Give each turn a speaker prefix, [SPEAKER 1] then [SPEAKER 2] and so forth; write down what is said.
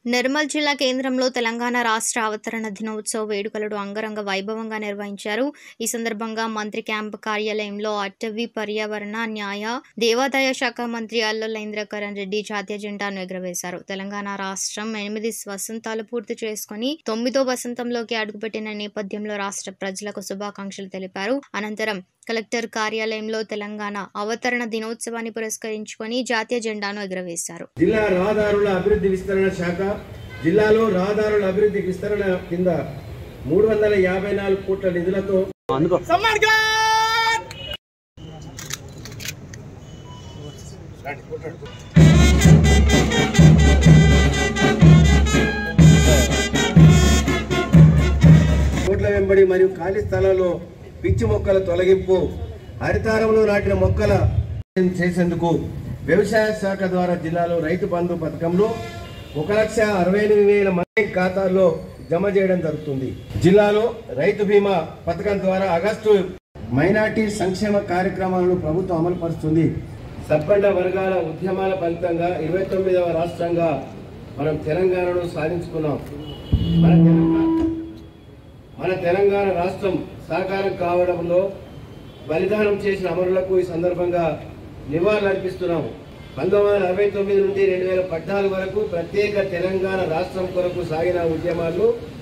[SPEAKER 1] నిర్మల్ జిల్లా కేంద్రంలో తెలంగాణ రాష్ట్ర అవతరణ దినోత్సవ వేడుకలను అంగరంగ వైభవంగా నిర్వహించారు. ఈ సందర్భంగా మంత్రి క్యాంపు కార్యాలయంలో అటవీ, పర్యావరణ, న్యాయ, దేవాదాయ శాఖ మంత్రి అల్లుల ఇంద్రకరణ్ రెడ్డి జాతీయ జెండాను ఎగురవేశారు. తెలంగాణ రాష్ట్రం 8 వసంతాలు పూర్తి చేసుకుని 9వ వసంతంలోకి అడుగుపెట్టిన నేపథ్యంలో రాష్ట్ర ప్రజలకు శుభాకాంక్షలు తెలిపారు. అనంతరం కలెక్టర్ కార్యాలయంలో తెలంగాణ అవతరణ దినోత్సవాన్ని పురస్కరించుకొని జాతీయ జెండాను ఎగురవేశారు.
[SPEAKER 2] జిల్లా రహదారుల అభివృద్ధి విస్తరణ శాఖ జిల్లాలో రహదారుల అభివృద్ధి విస్తరణ కింద 354 కోట్ల నిధులతో కోట్ల వెంబడి మరియు ఖాళీ స్థలాల్లో పిచ్చి మొక్కల తొలగింపు, హరితారంలో నాటిన మొక్కల చేసేందుకు వ్యవసాయ శాఖ ద్వారా జిల్లాలో రైతు బంధు పథకంలో 1,68,000 మంది ఖాతాల్లో జమ చేయడం జరుగుతుంది. జిల్లాలో రైతు బీమా పథకం ద్వారా ఆగస్టు మైనార్టీ సంక్షేమ కార్యక్రమాలను ప్రభుత్వం అమలు పరుస్తుంది. సబ్బండ వర్గాల ఉద్యమాల ఫలితంగా 29వ రాష్ట్రంగా మనం తెలంగాణను సాధించుకున్నాం. మన తెలంగాణ రాష్ట్రం సాకారం కావడంలో బలిదానం చేసిన అమరులకు ఈ సందర్భంగా నివాళులర్పిస్తున్నాము. 1969 నుండి 2014 వరకు ప్రత్యేక తెలంగాణ రాష్ట్రం కొరకు సాగిన ఉద్యమాల్లో